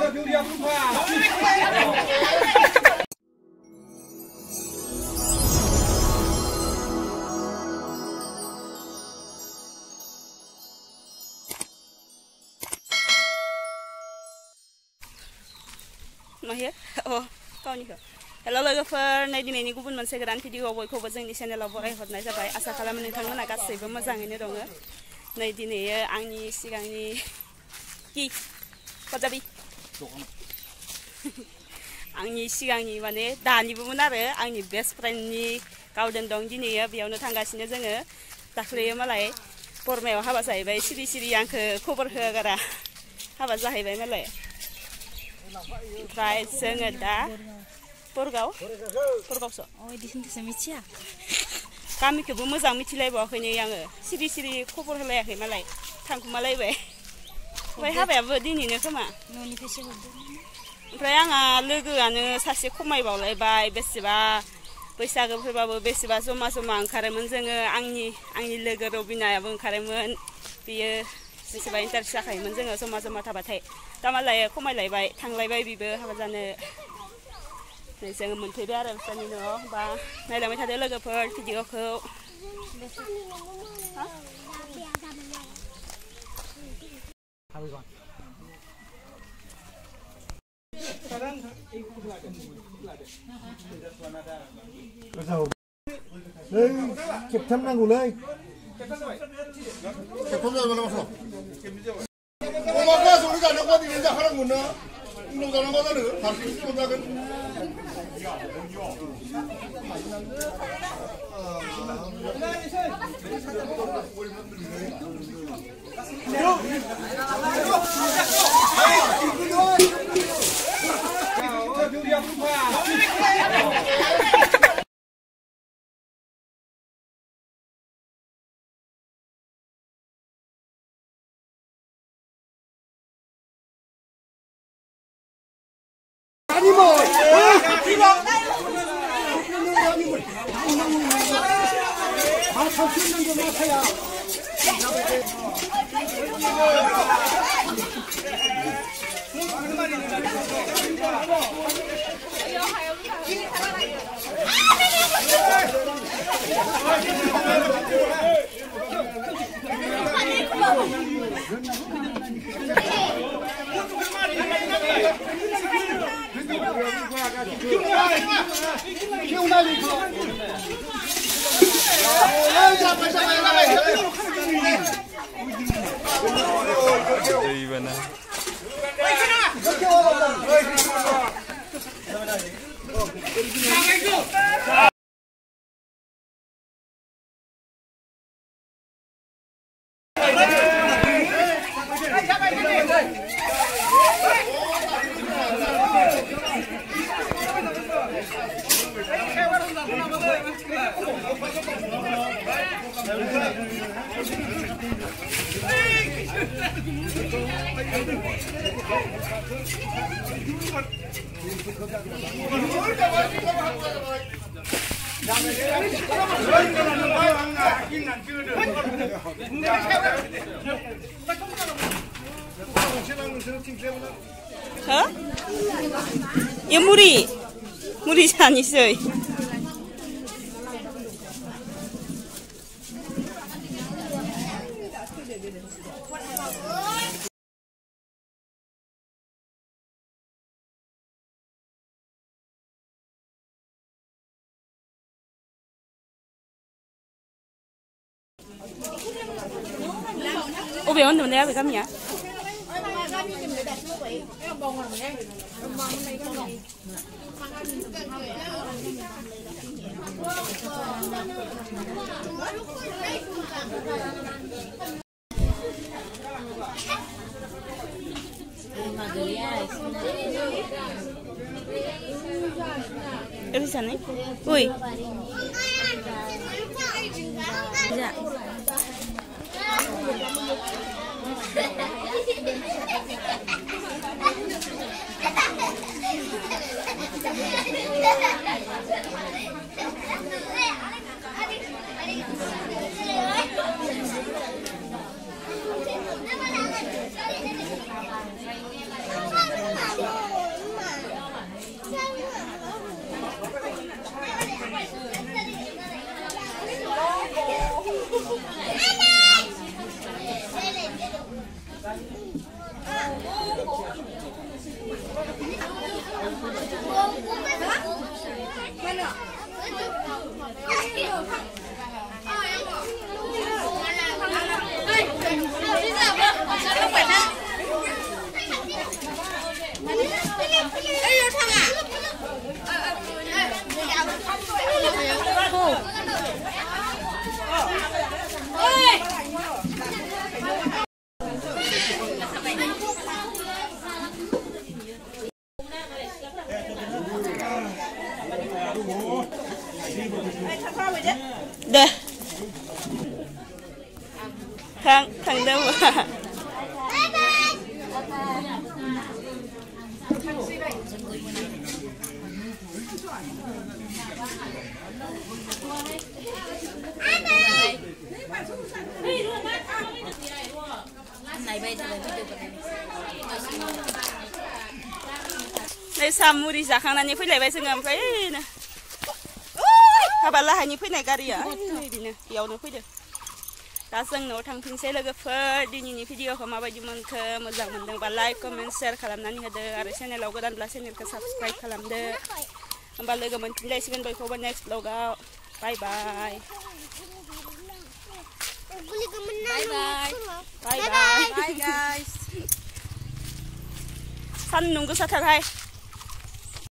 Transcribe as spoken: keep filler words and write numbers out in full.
Mahir, oh, kau ni kau. Hello logoफोर, नै दिनैनि गुबुन मोनसे गोदान भिडिअ बयखौबो जोंनि चेनेलाव बरायहरनाय जाबाय। आसा खालामो नोंथांमोना गासैबो मोजाङैनो दङ। नै दिनै आंनि सिगांनि कि पजाबि आंनि सिगांनि माने दानिबोमोन आरो आंनि बेस्ट फ्रेन्डनि गावदोन दं दिनै बेयावनो थांगासिनो जोङो। दाख्लैयो मालाय बरमायाव हाबा जाहैबाय, सिरि सिरि आंखौ खबर होआगारा हाबा जाहैबाय मालाय। ओमफ्राय जोङो दा Porgau? Porgau so. Oh, di sini saya micia. Kami ke bumi zang micilai bawa kini yang siri siri kubur helai ke malai, tangku malai be. Baik apa ya berdini ni kema? Noni fesi betul. Perayaan lagu anu sasi kumai bawa lay bay besiba, besar berapa besiba semua semua angkaremen zenga angni angni lagu Robina ya angkaremen dia besiba intersa kai menzenga semua semua tabatai. Tamalai kumai lay bay, tang lay bay bibe apa jane. Này sẽ mình thấy bé rồi sao như nữa và này là mấy thằng đấy là gặp phải video khâu chụp thăm năng của lấy chụp thăm rồi mà nó không mà cái số cái nó có thì giờ không muốn nữa nó còn nó có nữa thật sự không ra cái 아니 뭐 아, 삼십년 전 마차야. Hả? Yang muri, muri sani soi. Ô bé ăn đồ này phải cắm nhá. Em đi sẵn ấy. Ui. Dạ. Đây thằng thằng đâu mà đây samuri जाखांनानै फैलायबाय जोङो ओमफ्राय ना हाबालाहायनि फैनाय गारिया बिदिनो बेयावनो फैदो दा जों न'आव थांफिनसै लोगोफोर दिनैनि भिडिअखौ माबायदि मोनखो मोजां मोनदोंबा लाइक कमेन्ट शेयार खालामनानै होदो आरो चेनेलाव गोदानब्ला चेनेलखौ साबस्क्राइब खालामदो होमबा लोगो मोनफिनलायसिगोन बयखौबो नेक्स्ट ब्लगाव bye bye Bye bye. Bye bye bye guys सान्दुं गोसाथारहाय